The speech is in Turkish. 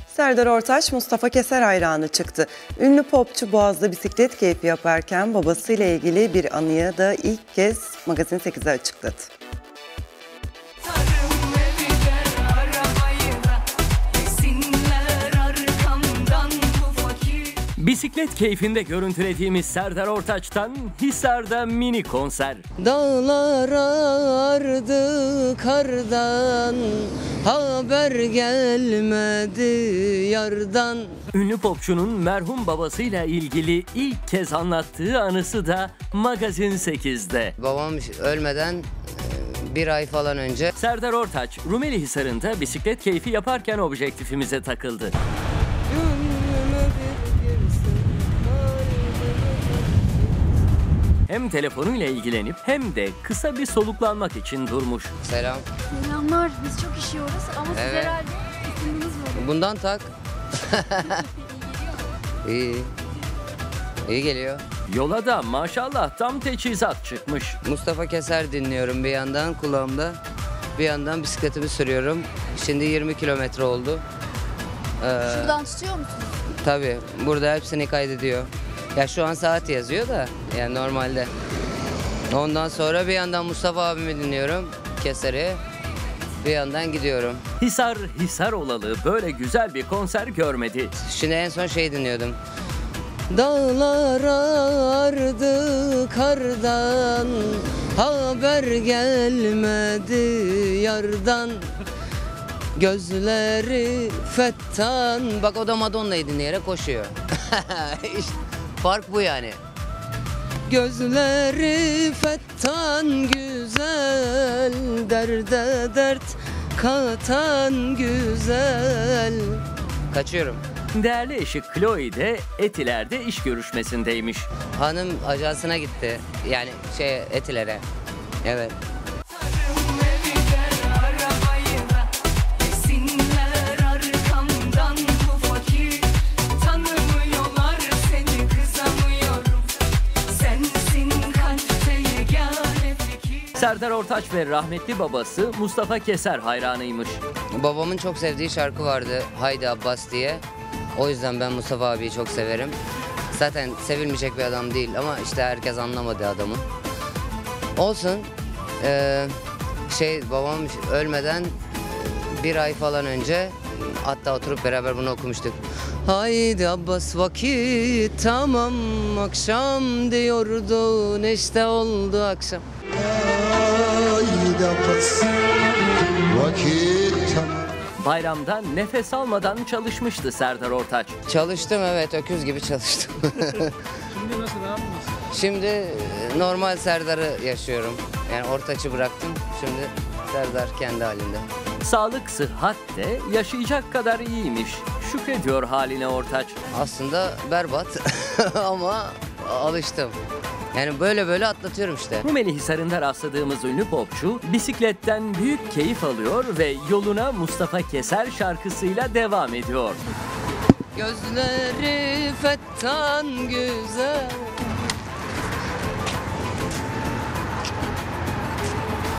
Serdar Ortaç, Mustafa Keser hayranı çıktı. Ünlü popçu Boğaz'da bisiklet keyfi yaparken babasıyla ilgili bir anıyı da ilk kez Magazin 8'e açıkladı. Bisiklet keyfinde görüntülediğimiz Serdar Ortaç'tan Hisar'da mini konser. Dağlar ağardı kardan, haber gelmedi yardan. Ünlü popçunun merhum babasıyla ilgili ilk kez anlattığı anısı da Magazin 8'de. Babam ölmeden bir ay falan önce. Serdar Ortaç, Rumeli Hisarı'nda bisiklet keyfi yaparken objektifimize takıldı. Hem telefonuyla ilgilenip hem de kısa bir soluklanmak için durmuş. Selam. Selamlar. Biz çok işiyoruz ama siz Evet. herhalde ısındınız mı? Bundan tak. İyi. İyi geliyor. Yola da maşallah tam teçhizat çıkmış. Mustafa Keser dinliyorum bir yandan kulağımda. Bir yandan bisikletimi sürüyorum. Şimdi 20 kilometre oldu. Şuradan tutuyor musunuz? Tabii burada hepsini kaydediyor. Ya şu an saat yazıyor da yani normalde. Ondan sonra bir yandan Mustafa abimi dinliyorum. Keser'i. Bir yandan gidiyorum. Hisar olalı böyle güzel bir konser görmedi. Şimdi en son şey dinliyordum. Dağlar ağardı kardan, haber gelmedi yardan. Gözleri fettan. Bak o da Madonna'yı dinleyerek koşuyor. İşte fark bu yani. Gözleri fettan güzel, derde dert katan güzel. Kaçıyorum. Değerli eşi Chloe de Etiler'de iş görüşmesindeymiş. Hanım ajansına gitti. Yani Etiler'e. Evet. Serdar Ortaç ve rahmetli babası Mustafa Keser hayranıymış. Babamın çok sevdiği şarkı vardı, Haydi Abbas diye. O yüzden ben Mustafa abiyi çok severim. Zaten sevilmeyecek bir adam değil ama işte herkes anlamadı adamı. Olsun. Babam ölmeden bir ay falan önce hatta oturup beraber bunu okumuştuk. Haydi Abbas vakit tamam, akşam diyordun işte oldu akşam. Haydi Abbas vakit tamam. Bayramda nefes almadan çalışmıştı Serdar Ortaç. Çalıştım, evet, öküz gibi çalıştım. Şimdi nasıl, ne yaptınız? Şimdi normal Serdar'ı yaşıyorum. Yani Ortaç'ı bıraktım. Şimdi Serdar kendi halinde. Sağlık, sıhhat de yaşayacak kadar iyiymiş. Şükrediyor haline Ortaç. Aslında berbat ama alıştım. Yani böyle atlatıyorum işte. Rumeli Hisarı'nda rastladığımız ünlü popçu bisikletten büyük keyif alıyor ve yoluna Mustafa Keser şarkısıyla devam ediyor. Gözleri fettan güzel.